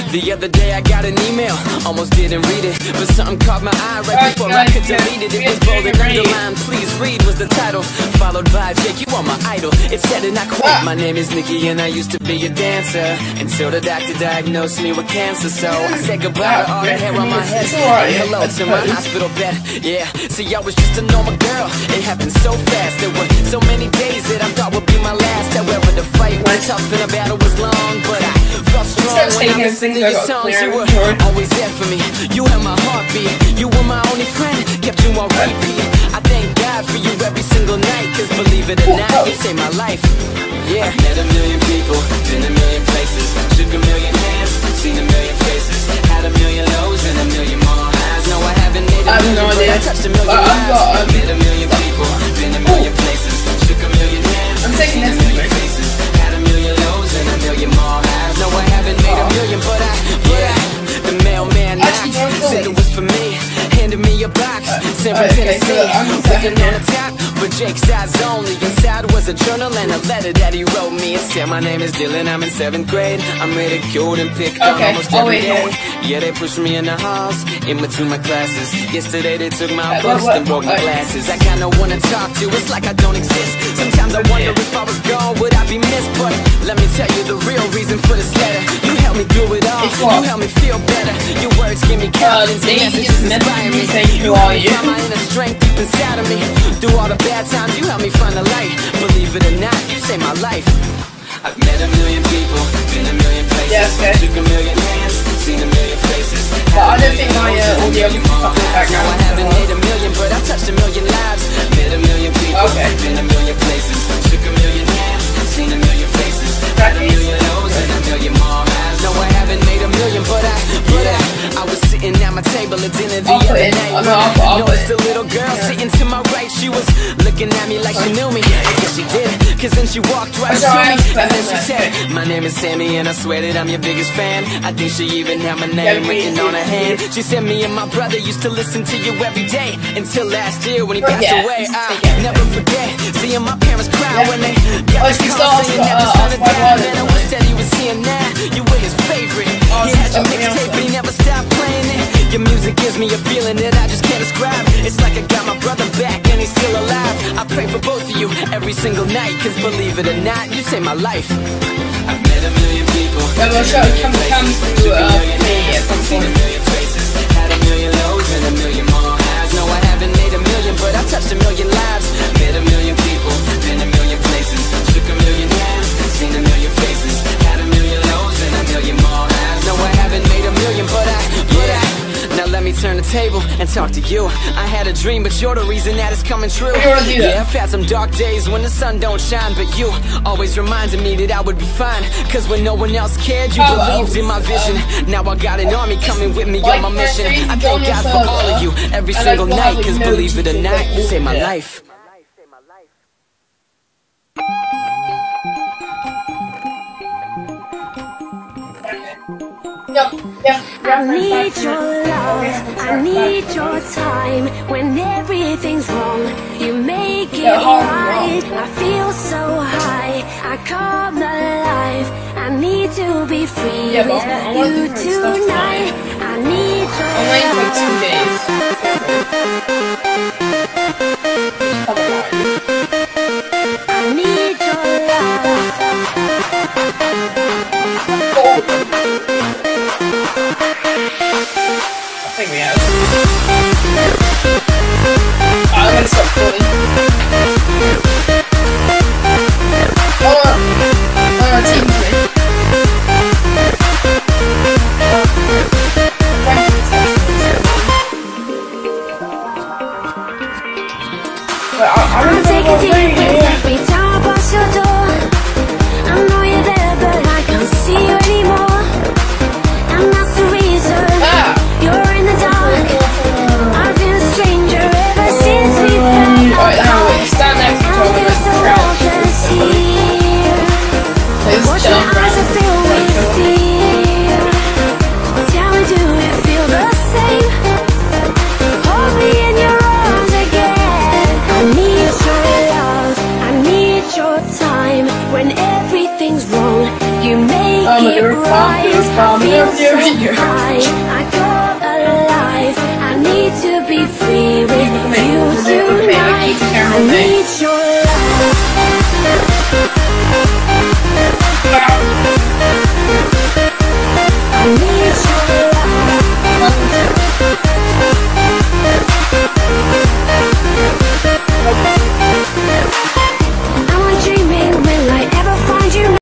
The other day I got an email, almost didn't read it, but something caught my eye right before I could delete it. It was bold and underlined, please read was the title, followed by Jake, you are my idol. It said and I quote, my name is Nikki and I used to be a dancer, until the doctor diagnosed me with cancer. So I said goodbye to all the hair on my head, and hello to my hospital bed. Yeah, see I was just a normal girl, it happened so fast. There were so many days that I thought would be my last. However the fight was tough and the battle was long, but I felt strong when I listened to your songs. You were always there for me, you had my heartbeat, you were my only friend, kept you on repeat. I thank God for you every single night, cause believe it or not, you saved my life. Yeah, I've met a million people, been a million places, shook a million hands, seen a million faces, had a million lows and a million more highs. No, I haven't made a million, but I touched a million lives. I've met a million people, been a million places, shook a million hands, seen a million faces, had a million lows and a million more highs. No, I haven't made a million, but I the mailman knocked, said it was for me, handed me a box, sent from Tennessee, looking on the top for Jake's eyes only. Inside was a journal and a letter that he wrote me. It said, my name is Dylan, I'm in 7th grade, I'm ridiculed and picked on almost every day. Yeah, they pushed me in the halls, in between my classes. Yesterday they took my books and broke my glasses. I got no one to talk to, it's like I don't exist. Sometimes I wonder if I was gone, would I be missed? But let me tell you the real reason for this letter. You helped me through it all, you helped me feel better. Your words give me confidence and messages inspire me. You helped me find my inner strength deep inside of me. Through all the bad times, you helped me find the light. Believe it or not, you saved my life. I've met a million people, been a million places, shook a million hands, seen a million faces. But I don't think my audio is back now. I haven't made a million, but I touched a million lives. Met a million people, been a million places, shook a million hands, seen a million faces, had a million lows and a million more highs. No, I haven't made a million, but I was sitting at my table at dinner the other night. Noticed a little girl sitting to my right. She was looking at me like she knew me. I guess she did, cause then she walked right up to me, and then she said, my name is Sammy and I swear that I'm your biggest fan. I think she even had my name written on her hand. She said me and my brother used to listen to you every day, until last year when he passed away. I never forget seeing my parents cry when they got the call saying that the son had died. Man, I wish that he was here now. You were his favorite. He had your mixtape but he never stopped playing it. Your music gives me a feeling that I just can't describe. It's like I got my brother back and he's still alive. I pray for both of you every single night, cause believe it or not, you saved my life. I've met a million people, come to me at some seen a million faces, had a million lows and a million more highs. No, I haven't made a million, but I touched a million lives. Met a million people, been a million places, shook a million hands, seen a million faces, had a million lows and a million more highs. No, I haven't made a million, but I now let me turn the table and talk to you. I had a dream, but you're the reason that it's coming true. Yeah, I've had some dark days when the sun don't shine, but you always reminded me that I would be fine. Cause when no one else cared, you believed in my vision. Now I got an army coming with me on my mission. I thank God for all of you every single night, cause believe it or not, you saved my life. I need your love, I need your time. When everything's wrong, you make it right. I feel so high, I come alive. I need to be free with you tonight. I need your love. I need your love. I think we have. I'm gonna stop calling. Team me. I'm taking deep breaths every time I pass your door. I know you're there, but I can't see you anymore. And that's the reason you're in the dark. I've been a stranger ever since we fell apart. Stand next to each other and so helpless here. Watch my eyes are filled with fear. Tell me, do you feel the same? Hold me in your arms again. I need your love, I need your time. rise. I feel so high, I come alive. I need to be free with you tonight. I need your love.